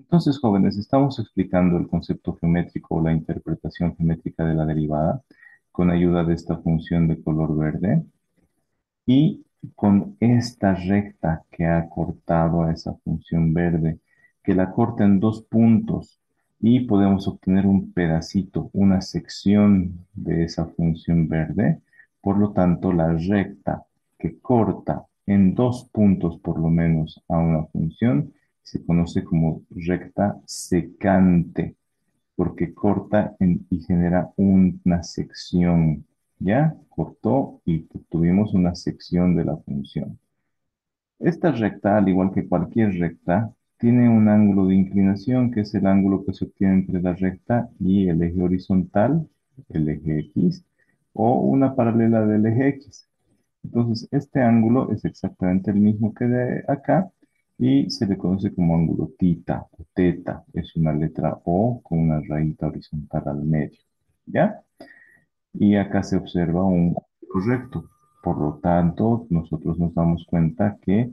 Entonces, jóvenes, estamos explicando el concepto geométrico o la interpretación geométrica de la derivada con ayuda de esta función de color verde y con esta recta que ha cortado a esa función verde, que la corta en dos puntos y podemos obtener un pedacito, una sección de esa función verde. Por lo tanto, la recta que corta en dos puntos por lo menos a una función se conoce como recta secante, porque corta y genera una sección. ¿Ya? Cortó y tuvimos una sección de la función. Esta recta, al igual que cualquier recta, tiene un ángulo de inclinación, que es el ángulo que se obtiene entre la recta y el eje horizontal, el eje X, o una paralela del eje X. Entonces, este ángulo es exactamente el mismo que de acá y se le conoce como ángulo tita o teta. Es una letra O con una rayita horizontal al medio. ¿Ya? Y acá se observa un ángulo recto. Por lo tanto, nosotros nos damos cuenta que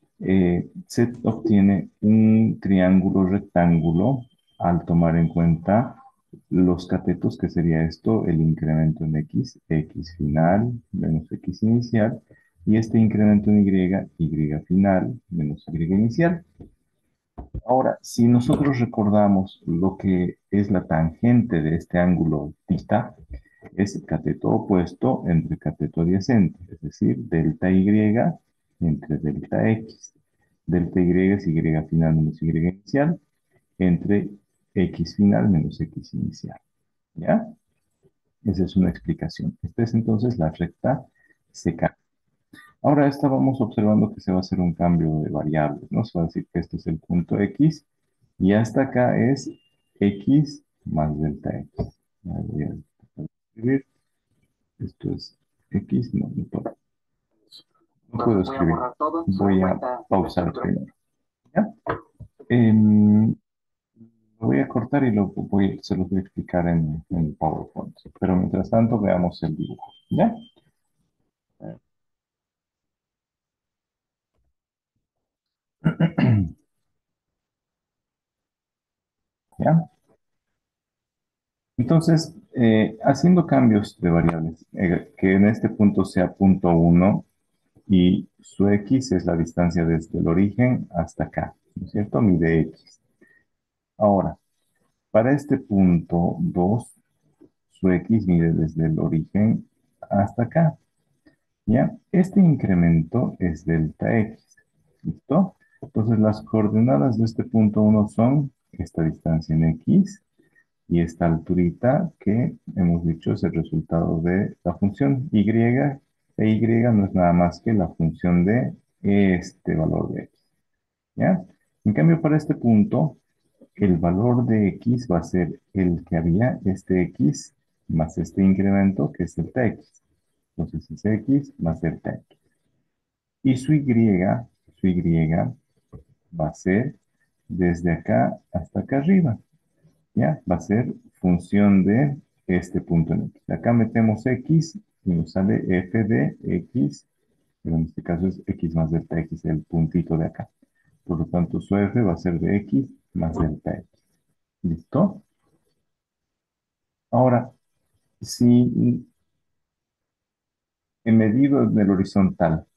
se obtiene un triángulo rectángulo al tomar en cuenta los catetos, que sería esto, el incremento en X, X final menos X inicial, y este incremento en Y final menos Y inicial. Ahora, si nosotros recordamos lo que es la tangente de este ángulo θ, es cateto opuesto entre cateto adyacente, es decir, delta Y entre delta X. Delta Y es Y final menos Y inicial entre X final menos X inicial. ¿Ya? Esa es una explicación. Esta es entonces la recta seca. Ahora esta vamos observando que se va a hacer un cambio de variables, ¿no? Se va a decir que este es el punto X y hasta acá es X más delta X. Voy a escribir. Esto es X, no puedo escribir. Voy a pausar primero. ¿Ya? Lo voy a cortar y se los voy a explicar en PowerPoint. Pero mientras tanto veamos el dibujo. ¿Ya? ¿Ya? Entonces, haciendo cambios de variables, que en este punto sea punto uno y su X es la distancia desde el origen hasta acá, ¿no es cierto? Mide X. Ahora, para este punto 2 su X mide desde el origen hasta acá, ¿ya? Este incremento es delta X, ¿listo? Entonces, las coordenadas de este punto uno son esta distancia en X y esta alturita que hemos dicho es el resultado de la función Y, e Y no es nada más que la función de este valor de X, ¿ya? En cambio, para este punto, el valor de X va a ser el que había, este X más este incremento, que es delta X. Entonces es X más delta X. Y su Y va a ser desde acá hasta acá arriba, ¿ya? Va a ser función de este punto en X. Acá metemos X y nos sale f de X, pero en este caso es X más delta X, el puntito de acá. Por lo tanto, su f va a ser de X más delta X. ¿Listo? Ahora, si he medido en el horizontal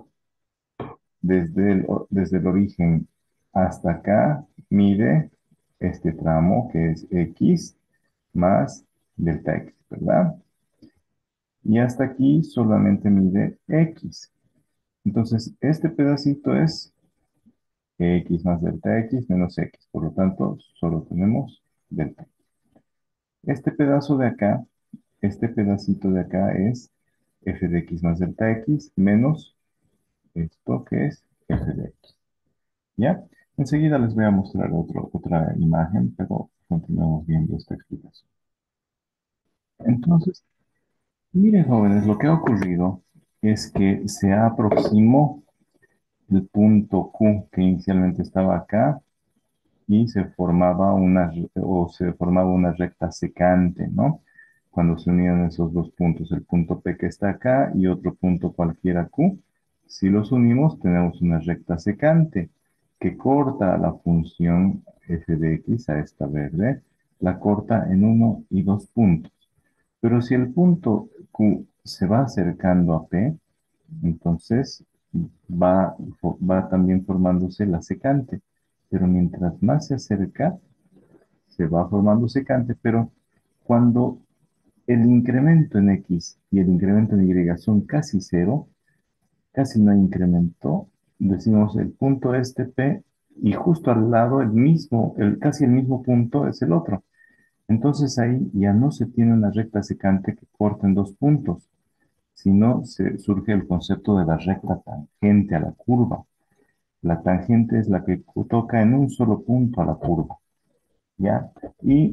desde el origen hasta acá, mide este tramo que es X más delta X, ¿verdad? Y hasta aquí solamente mide X. Entonces, este pedacito es X más delta X menos X. Por lo tanto, solo tenemos delta. Este pedazo de acá, este pedacito de acá es f de x más delta x menos esto que es f de x. ¿Ya? Enseguida les voy a mostrar otra imagen, pero continuamos viendo esta explicación. Entonces, miren jóvenes, lo que ha ocurrido es que se aproximó el punto Q que inicialmente estaba acá y se formaba una recta secante, ¿no? Cuando se unían esos dos puntos, el punto P que está acá y otro punto cualquiera Q, si los unimos tenemos una recta secante que corta la función f de x, a esta verde, la corta en uno y 2 puntos. Pero si el punto Q se va acercando a P, entonces va también formándose la secante. Pero mientras más se acerca, se va formando secante, pero cuando el incremento en X y el incremento en Y son casi cero, casi no hay incremento, decimos el punto este P y justo al lado casi el mismo punto es el otro. Entonces ahí ya no se tiene una recta secante que corte en dos puntos, sino surge el concepto de la recta tangente a la curva. La tangente es la que toca en un solo punto a la curva, ¿ya? Y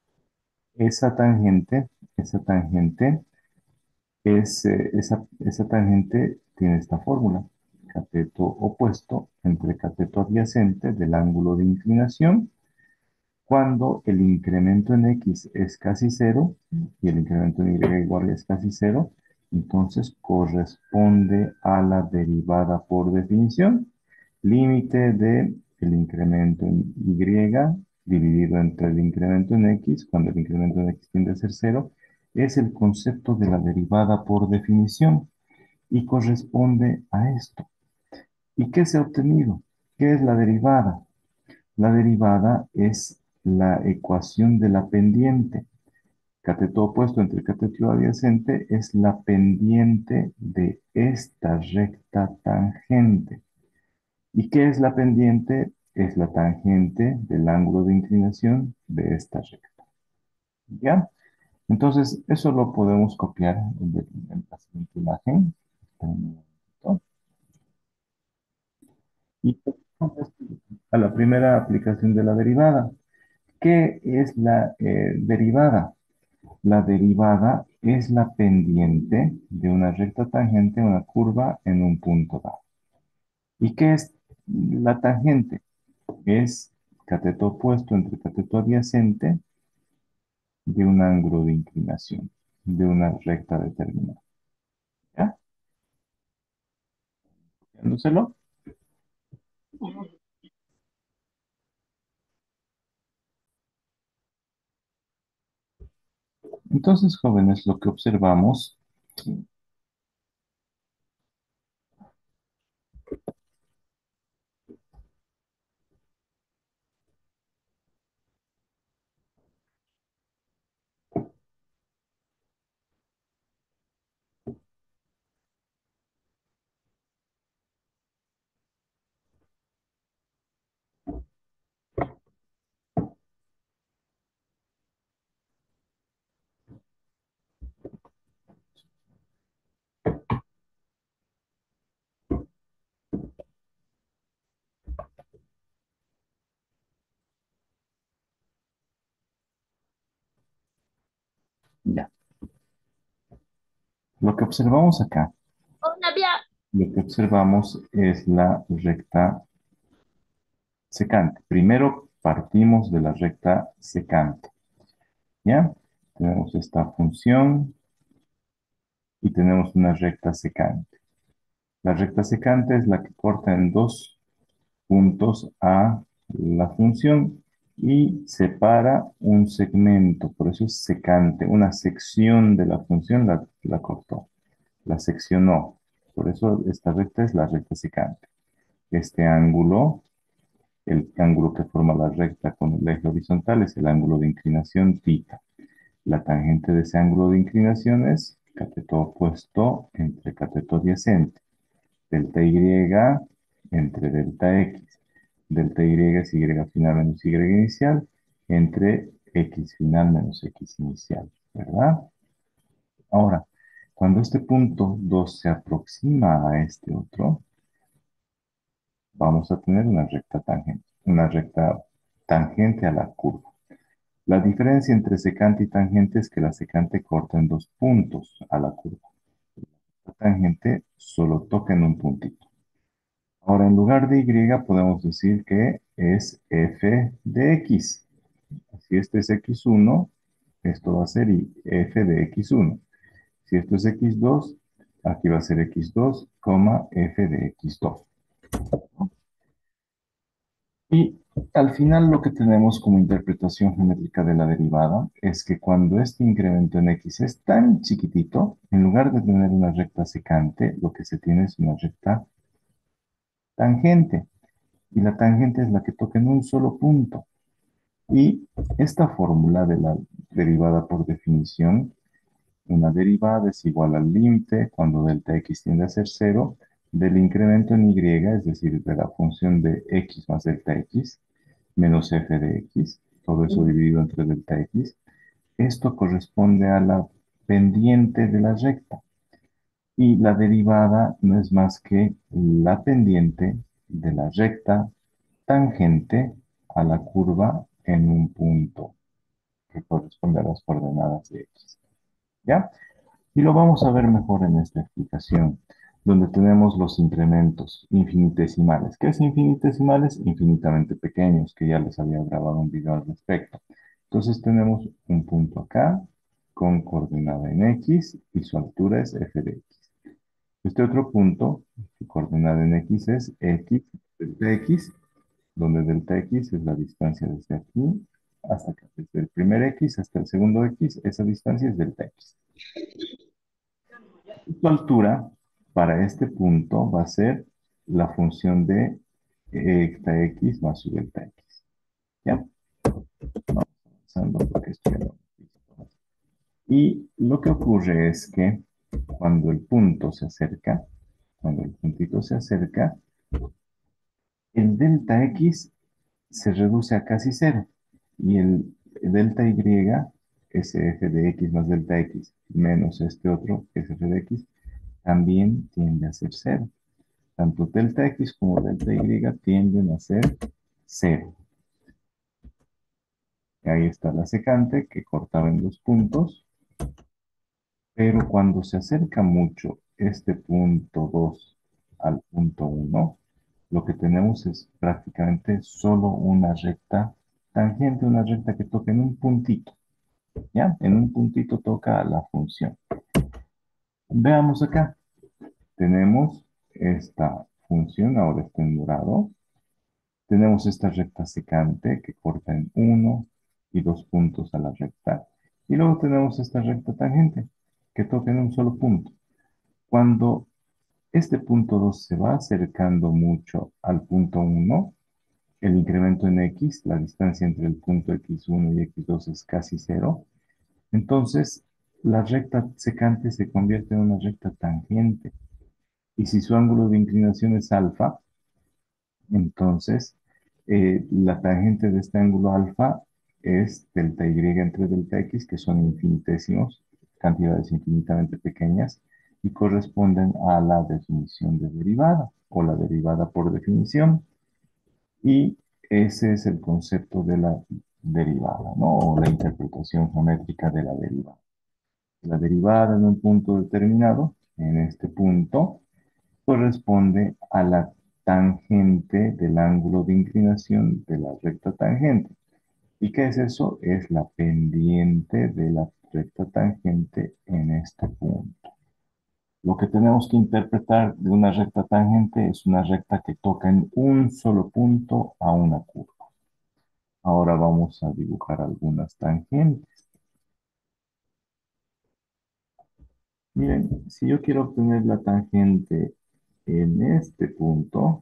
esa tangente esa tangente tiene esta fórmula. Cateto opuesto entre cateto adyacente del ángulo de inclinación. Cuando el incremento en X es casi cero y el incremento en Y igual es casi cero, entonces corresponde a la derivada por definición. Límite de el incremento en Y dividido entre el incremento en X, cuando el incremento en X tiende a ser cero, es el concepto de la derivada por definición y corresponde a esto. ¿Y qué se ha obtenido? ¿Qué es la derivada? La derivada es la ecuación de la pendiente. Cateto opuesto entre cateto adyacente es la pendiente de esta recta tangente. ¿Y qué es la pendiente? Es la tangente del ángulo de inclinación de esta recta. ¿Ya? Entonces, eso lo podemos copiar en la siguiente imagen. Y pasamos a la primera aplicación de la derivada. ¿Qué es la derivada? La derivada es la pendiente de una recta tangente a una curva en un punto dado. ¿Y qué es la tangente? Es cateto opuesto entre cateto adyacente de un ángulo de inclinación, de una recta determinada. ¿Ya? ¿Viéndoselo? Entonces, jóvenes, lo que observamos, ya, lo que observamos acá, lo que observamos es la recta secante. Primero partimos de la recta secante, ¿ya? Tenemos esta función y tenemos una recta secante. La recta secante es la que corta en dos puntos a la función y separa un segmento, por eso es secante, una sección de la función la cortó, la seccionó. Por eso esta recta es la recta secante. Este ángulo, el ángulo que forma la recta con el eje horizontal es el ángulo de inclinación θ. La tangente de ese ángulo de inclinación es cateto opuesto entre cateto adyacente. Delta Y entre delta X. Delta Y es Y final menos Y inicial entre X final menos X inicial, ¿verdad? Ahora, cuando este punto 2 se aproxima a este otro, vamos a tener una recta tangente a la curva. La diferencia entre secante y tangente es que la secante corta en dos puntos a la curva. La tangente solo toca en un puntito. Ahora, en lugar de Y, podemos decir que es f de x. Si este es x1, esto va a ser f de x1. Si esto es x2, aquí va a ser x2, f de x2. Y Al final lo que tenemos como interpretación geométrica de la derivada es que cuando este incremento en x es tan chiquitito, en lugar de tener una recta secante, lo que se tiene es una recta tangente. Y la tangente es la que toca en un solo punto. Y esta fórmula de la derivada por definición, una derivada es igual al límite cuando delta x tiende a ser cero del incremento en y, es decir, de la función de x más delta x, menos f de x, todo eso dividido entre delta x. Esto corresponde a la pendiente de la recta. Y la derivada no es más que la pendiente de la recta tangente a la curva en un punto que corresponde a las coordenadas de x. ¿Ya? Y lo vamos a ver mejor en esta explicación, donde tenemos los incrementos infinitesimales. ¿Qué es infinitesimales? Infinitamente pequeños, que ya les había grabado un video al respecto. Entonces tenemos un punto acá con coordenada en x y su altura es f de x. Este otro punto, su coordenada en x es x delta x, donde delta x es la distancia desde aquí hasta acá. Desde el primer x hasta el segundo x, esa distancia es delta x. Su altura para este punto va a ser la función de delta x más su delta x. ¿Ya? Vamos avanzando porque esto ya lo hemos visto. Y lo que ocurre es que cuando el punto se acerca, cuando el puntito se acerca, el delta x se reduce a casi cero. Y el delta y, ese f de x más delta x, menos este otro, que es f de x, también tiende a ser cero. Tanto delta x como delta y tienden a ser cero. Ahí está la secante que cortaba en dos puntos, pero cuando se acerca mucho este punto 2 al punto uno, lo que tenemos es prácticamente solo una recta tangente, una recta que toca en un puntito, ¿ya? En un puntito toca la función. Veamos acá, tenemos esta función, ahora está en dorado. Tenemos esta recta secante que corta en uno y dos puntos a la recta. Y luego tenemos esta recta tangente que toca en un solo punto. Cuando este punto 2 se va acercando mucho al punto uno, el incremento en x, la distancia entre el punto x1 y x2 es casi cero. Entonces, la recta secante se convierte en una recta tangente. Y si su ángulo de inclinación es alfa, entonces la tangente de este ángulo alfa es delta y entre delta x, que son infinitesimos, cantidades infinitamente pequeñas, y corresponden a la definición de derivada, o la derivada por definición. Y ese es el concepto de la derivada, ¿no? O la interpretación geométrica de la derivada. La derivada en un punto determinado, en este punto, corresponde a la tangente del ángulo de inclinación de la recta tangente. ¿Y qué es eso? Es la pendiente de la recta tangente en este punto. Lo que tenemos que interpretar de una recta tangente es una recta que toca en un solo punto a una curva. Ahora vamos a dibujar algunas tangentes. Miren, si yo quiero obtener la tangente en este punto,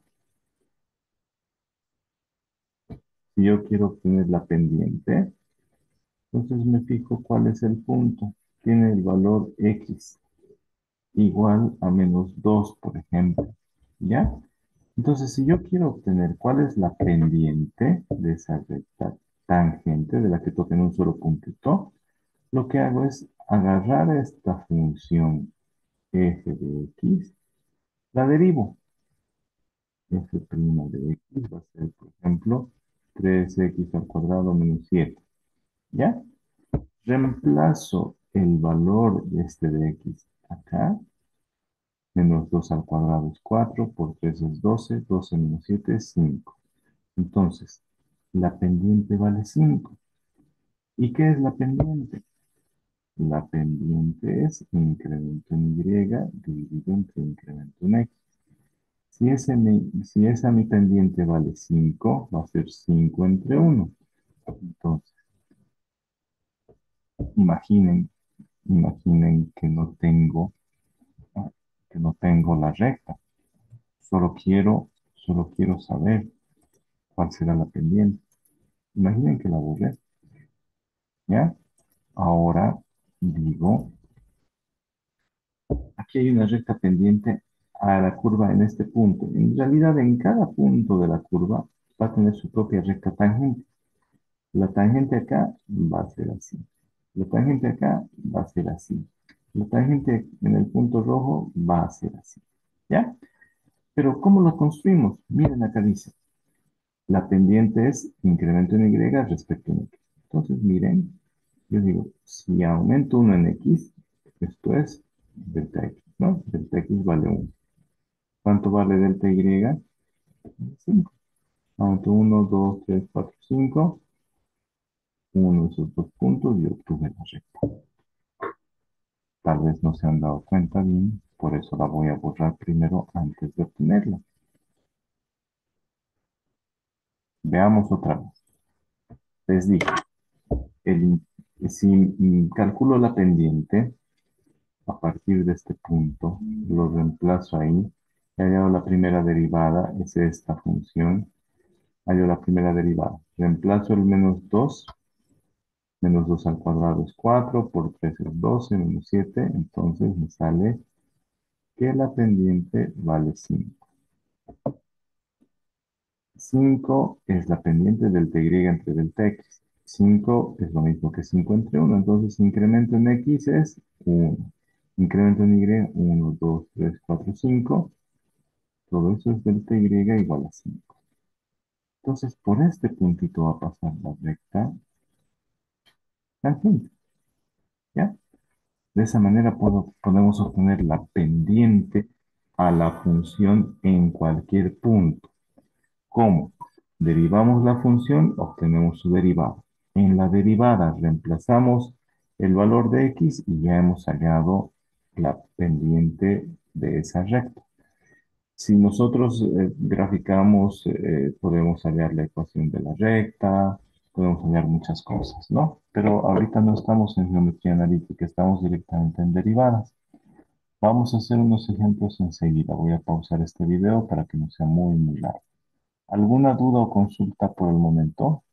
si yo quiero obtener la pendiente, entonces me fijo cuál es el punto. Tiene el valor x igual a menos 2, por ejemplo. ¿Ya? Entonces, si yo quiero obtener cuál es la pendiente de esa recta tangente de la que toca en un solo puntito, lo que hago es agarrar esta función f de x, la derivo. F' de x va a ser, por ejemplo, 3x al cuadrado menos 7. ¿Ya? Reemplazo el valor de este de x acá. Menos 2 al cuadrado es 4, por 3 es 12, 12 menos 7 es 5. Entonces, la pendiente vale 5. ¿Y qué es la pendiente? La pendiente es incremento en y dividido entre incremento en x. Si esa mi pendiente vale 5 va a ser 5 entre uno. Entonces, imaginen, imaginen que no tengo la recta. Solo quiero saber cuál será la pendiente. Imaginen que la borré, ¿ya? Ahora digo, aquí hay una recta pendiente a la curva en este punto. En realidad, en cada punto de la curva va a tener su propia recta tangente. La tangente acá va a ser así. La tangente acá va a ser así. La tangente en el punto rojo va a ser así. ¿Ya? Pero ¿cómo lo construimos? Miren acá dice, la pendiente es incremento en Y respecto en X. Entonces, miren, yo digo, si aumento uno en X, esto es delta X, ¿no? Delta X vale uno. ¿Cuánto vale delta Y? 5. Aumento uno, 2, 3, 4, 5. Uno de esos dos puntos y obtuve la recta. Tal vez no se han dado cuenta bien, por eso la voy a borrar primero antes de obtenerla. Veamos otra vez. Les digo, el- si calculo la pendiente a partir de este punto, lo reemplazo ahí. He hallado la primera derivada, es esta función. Hallo la primera derivada. Reemplazo el menos 2 al cuadrado es 4 por 3 es 12 menos 7 entonces me sale que la pendiente vale 5. 5 es la pendiente delta y entre delta x. 5 es lo mismo que 5 entre uno. Entonces, incremento en x es uno. Incremento en y, uno, 2, 3, 4, 5. Todo eso es delta y igual a 5. Entonces, por este puntito va a pasar la recta tangente, ¿ya? De esa manera podemos obtener la pendiente a la función en cualquier punto. ¿Cómo? Derivamos la función, obtenemos su derivada. En la derivada reemplazamos el valor de x y ya hemos hallado la pendiente de esa recta. Si nosotros graficamos, podemos hallar la ecuación de la recta, podemos hallar muchas cosas, ¿no? Pero ahorita no estamos en geometría analítica, estamos directamente en derivadas. Vamos a hacer unos ejemplos enseguida. Voy a pausar este video para que no sea muy largo. ¿Alguna duda o consulta por el momento?